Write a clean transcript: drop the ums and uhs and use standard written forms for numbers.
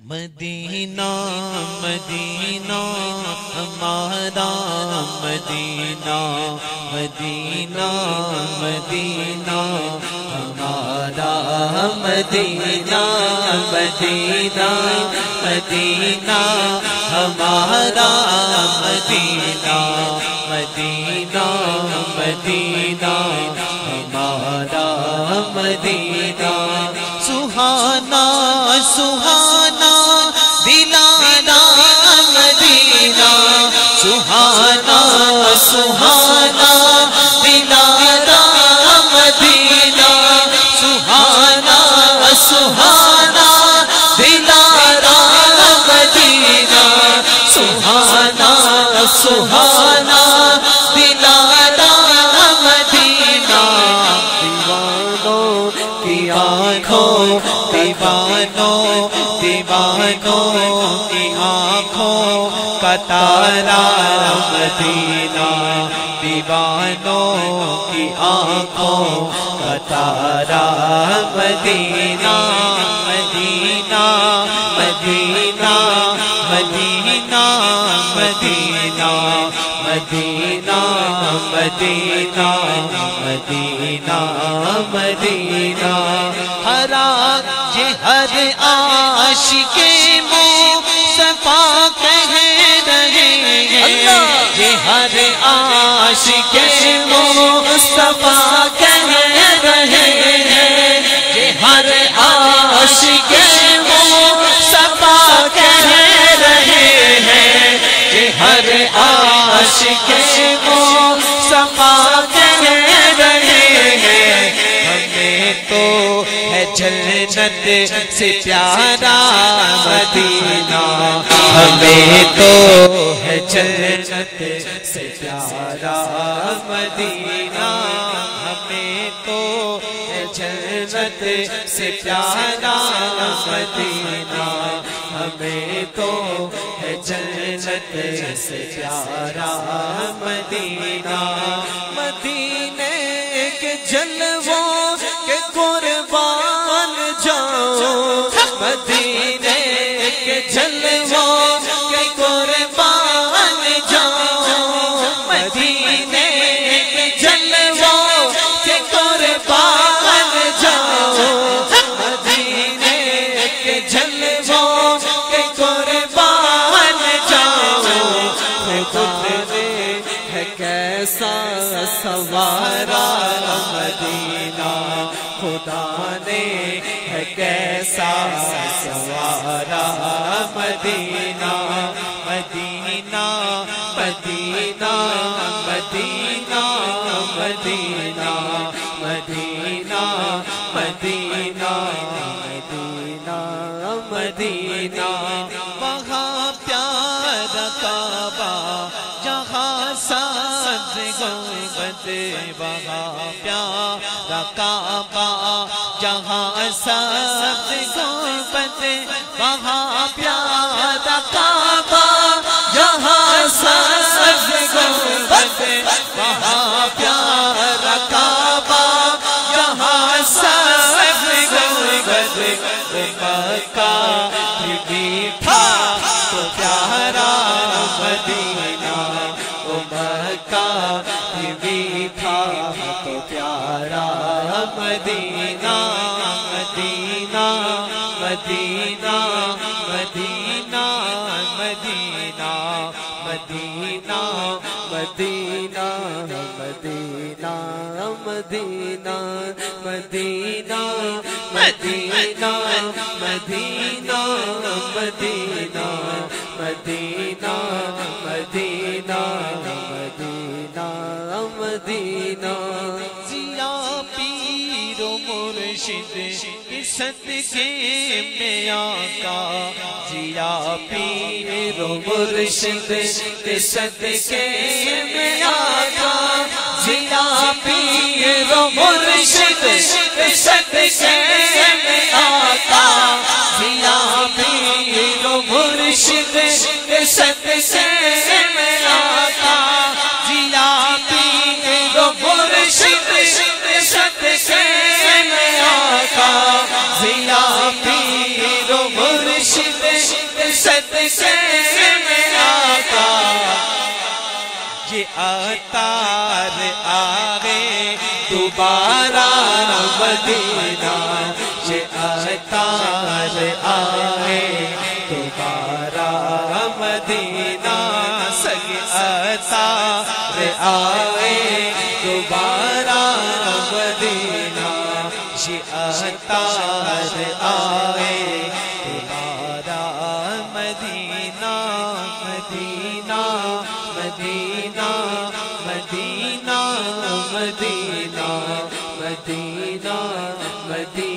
مدینہ مدینہ ہمارا مدینہ، مدینہ مدینہ ہمارا مدینہ، مدینہ مدینہ ہمارا مدینہ، مدینہ مدینہ ہمارا مدینہ، سہانا سہانا دلانا مدینہ، سہانا سہانا دلانا مدینہ، سہانا سہانا دلانا مدینہ، سہانا سہانا دلانا مدینہ، دیوانوں کی آنکھوں، دیوانوں دیوانوں کی آنکھوں کا تارا مدینہ، دیوانوں کی آنکھوں کا تارا مدینہ، مدینہ مدینہ مدینہ مدینہ مدینہ مدینہ مدینہ مدینہ، ہر عاشق مصطفیٰ کہہ رہے ہیں، یہ ہر عاشق مصطفیٰ کہہ رہے ہیں، یہ ہر عاشق مصطفیٰ کہہ رہے ہیں، یہ ہر عاشق مصطفیٰ کہہ رہے ہیں، ہمیں تو ہے جنت سے پیارا مدینہ، ہمیں تو ہے جنت سے پیارا مدینہ، ہمیں تو ہے جنت سے پیارا مدینہ، ہمیں تو ہے جنت سے پیارا مدینہ، مدینے کے جلووں کے قربان جاؤ، مدینے کے جلووں کے قربان جاؤ، مدینے کے جلووں کے قربان جاؤ، مدینے کے جلووں کے قربان جاؤ، خدا نے ہے کیسا سوارا مدینہ، خدا نے ہے کیسا سوارا مدینہ، مدینہ مدینہ مدینہ مدینہ مدینہ مدینہ مدینہ مدینہ، وہاں پیارا کعبہ جہاں سبز گنبد، وہاں پیارا کعبہ جہاں سبز گنبد، وہاں پیارا کعبہ جہاں سبز گنبد، وہاں پیارا کعبہ جہاں سبز گنبد، مکہ بھی تھا تو پیارا مدینہ، مکہ بھی تھا تو پیارا مدینہ، مدینہ مدینہ مدینہ مدینہ مدینہ مدینہ مدینہ مدینہ مدینہ مدینہ مدینہ مدینہ مدینہ مدینہ مدینہ مدینہ، ضیا پیر و مرشد کے صدقے میں آقا، ضیا پیر و مرشد کے صدقے میں آقا، ضیا پیر و مرشد کے صدقے میں آقا، ضیا پیر و مرشد کے صدقے میں آقا، ضیا پیر و مرشد کے صدقے میں آقا، ضیا پیر و مرشد صدقے میں آقا یہ عطار آوے دوبارہ مدینہ یہ عطار آوے دوبارہ مدینہ سگے عطار آوے دوبارہ مدینہ یہ عطار آوے دوبارہ مدینہ مدینہ مدینہ مدینہ مدینہ مدینہ مدینہ